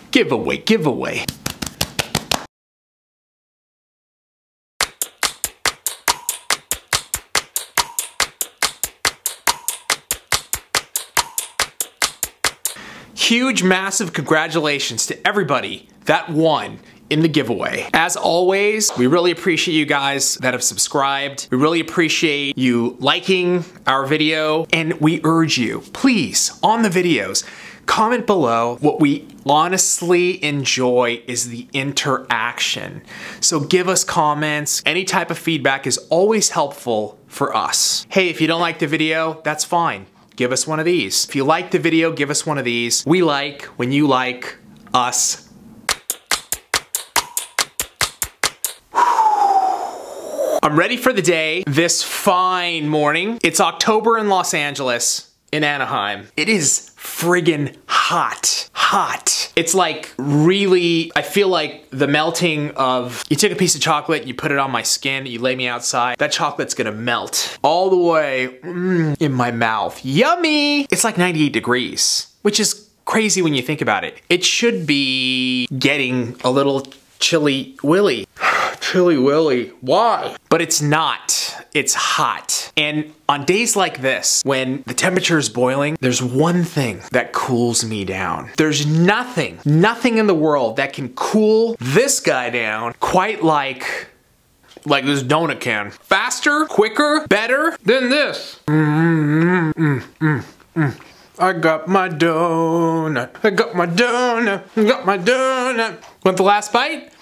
Giveaway, giveaway. Huge, massive congratulations to everybody that won in the giveaway. As always, we really appreciate you guys that have subscribed. We really appreciate you liking our video, and we urge you, please, on the videos, comment below. What we honestly enjoy is the interaction. So give us comments. Any type of feedback is always helpful for us. Hey, if you don't like the video, that's fine. Give us one of these. If you like the video, give us one of these. We like when you like us. I'm ready for the day this fine morning. It's October in Los Angeles, in Anaheim. It is friggin' hot. Hot. It's like really, I feel like the melting of, you take a piece of chocolate, you put it on my skin, you lay me outside, that chocolate's gonna melt all the way in my mouth. Yummy! It's like 98 degrees, which is crazy when you think about it. It should be getting a little chilly willy. Chilly Willy, why? But it's not, it's hot. And on days like this, when the temperature is boiling, there's one thing that cools me down. There's nothing in the world that can cool this guy down quite like this donut can. Faster, quicker, better than this. I got my donut, I got my donut, I got my donut. Want the last bite?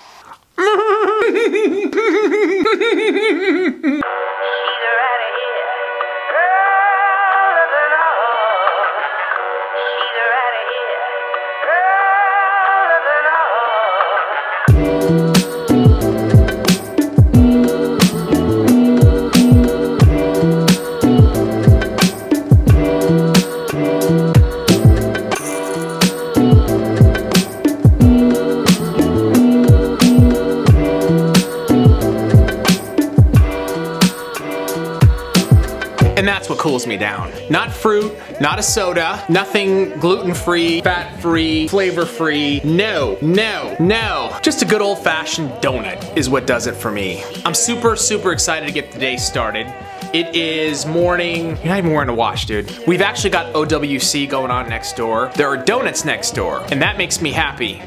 And that's what cools me down. Not fruit, not a soda, nothing gluten-free, fat-free, flavor-free. No, no, no. Just a good old-fashioned donut is what does it for me. I'm super, super excited to get the day started. It is morning. You're not even wearing a watch, dude. We've actually got OWC going on next door. There are donuts next door, and that makes me happy.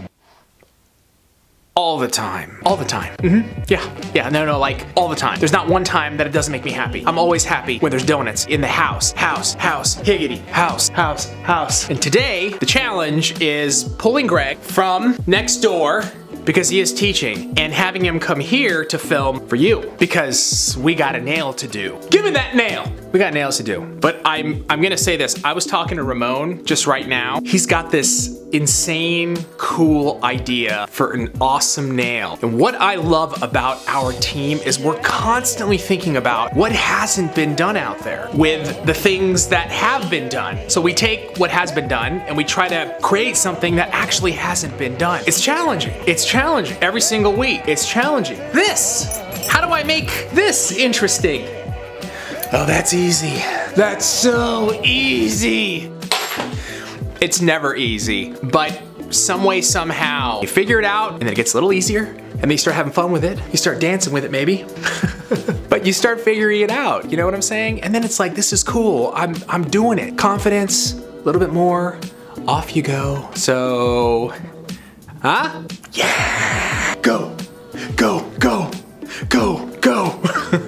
All the time. All the time. Yeah, no, like all the time. There's not one time that it doesn't make me happy. I'm always happy when there's donuts in the house. House, higgity, house. And today, the challenge is pulling Greg from next door because he is teaching and having him come here to film for you because we got a nail to do. Give me that nail. We got nails to do. But I'm gonna say this. I was talking to Ramon just right now. He's got this insane, cool idea for an awesome nail. And what I love about our team is we're constantly thinking about what hasn't been done out there with the things that have been done. So we take what has been done and we try to create something that actually hasn't been done. It's challenging. It's challenging. Every single week, it's challenging. This, how do I make this interesting? Oh, that's easy. That's so easy. It's never easy, but some way, somehow, you figure it out and then it gets a little easier and then you start having fun with it. You start dancing with it maybe, but you start figuring it out, you know what I'm saying? And then it's like, this is cool, I'm doing it. Confidence, a little bit more, off you go. So, huh? Yeah, go, go, go, go, go.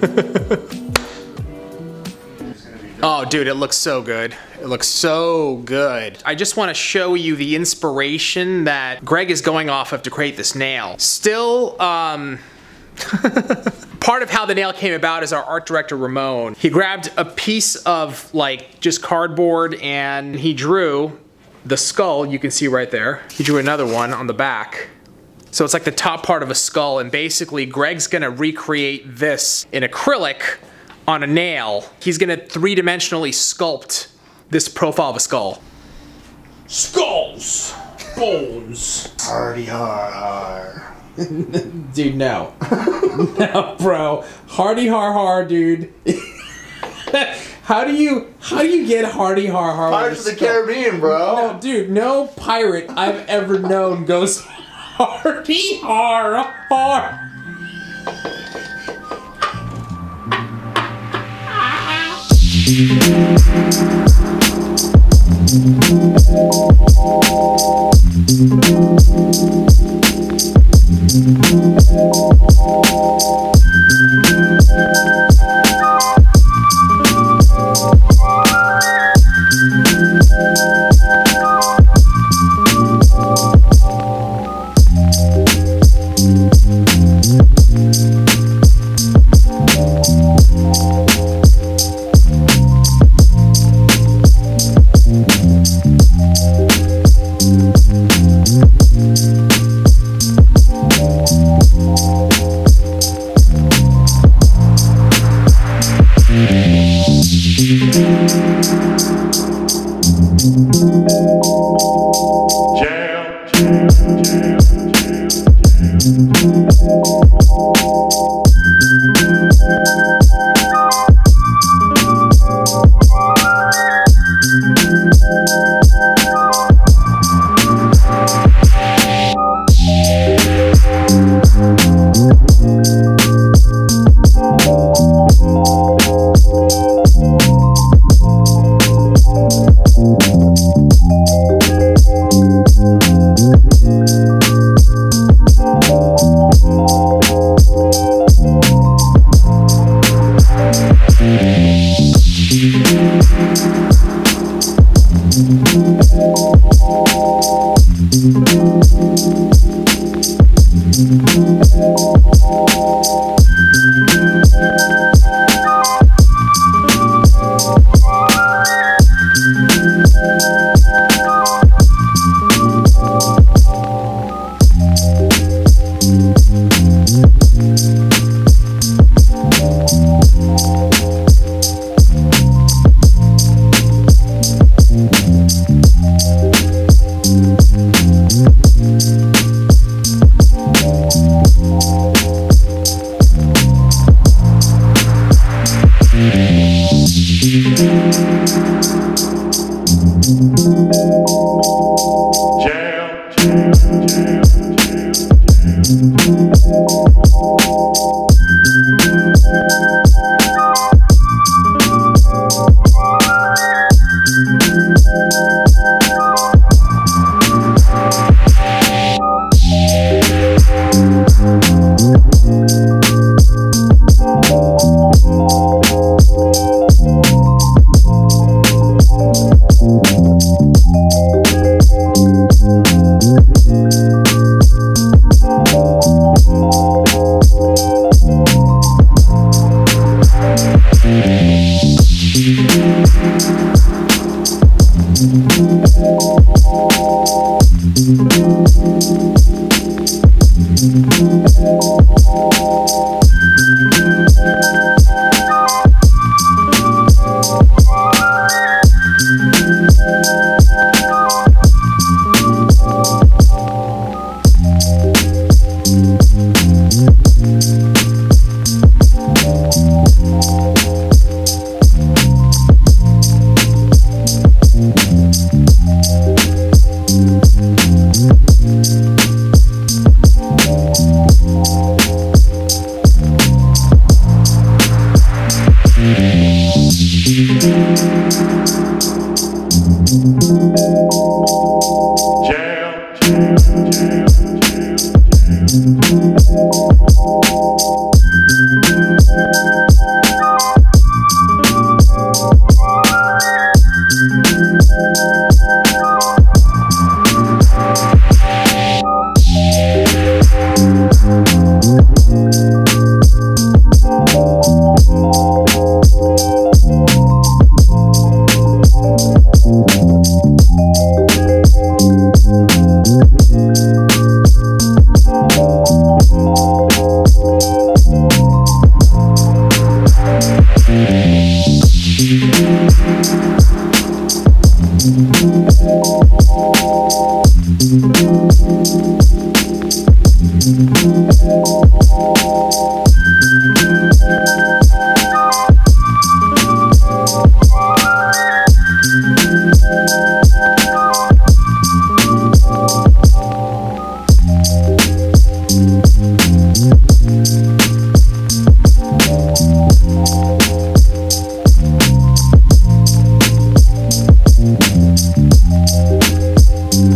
Oh, dude, it looks so good. It looks so good. I just want to show you the inspiration that Greg is going off of to create this nail. Still, part of how the nail came about is our art director, Ramon. He grabbed a piece of, like, just cardboard and he drew the skull, you can see right there. He drew another one on the back. So it's like the top part of a skull, and basically Greg's gonna recreate this in acrylic on a nail. He's gonna three-dimensionally sculpt this profile of a skull. Skulls! Bones! Hardy har. Dude, no. No, bro. Hardy har, dude. How do you get Hardy Har Har? Pirates of the Caribbean, bro. No, dude, no pirate I've ever known goes Hardy Har Har.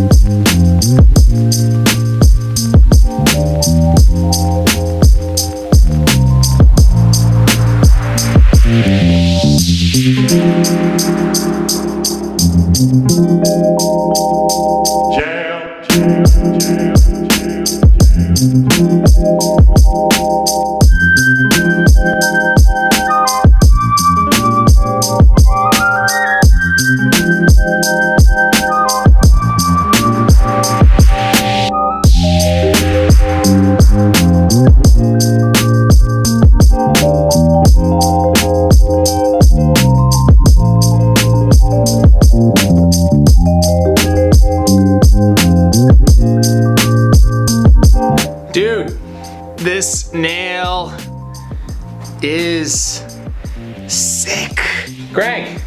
Dude, this nail is sick. Greg.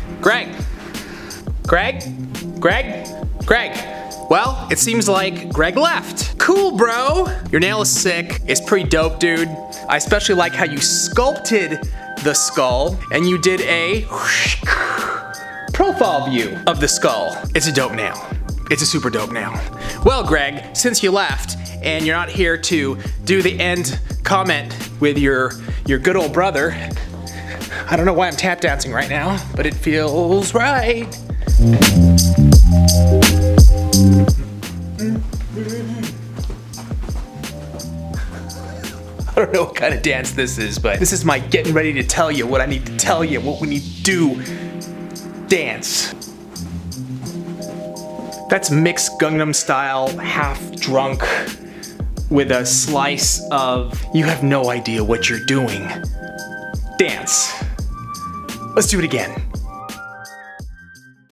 Well, it seems like Greg left. Cool, bro. Your nail is sick. It's pretty dope, dude. I especially like how you sculpted the skull and you did a profile view of the skull. It's a dope nail. It's a super dope nail. Well, Greg, since you left and you're not here to do the end comment with your good old brother, I don't know why I'm tap dancing right now, but it feels right. I don't know what kind of dance this is, but this is my getting ready to tell you what I need to tell you, what we need to do dance. That's mixed Gangnam Style, half drunk, with a slice of you have no idea what you're doing. Dance. Let's do it again.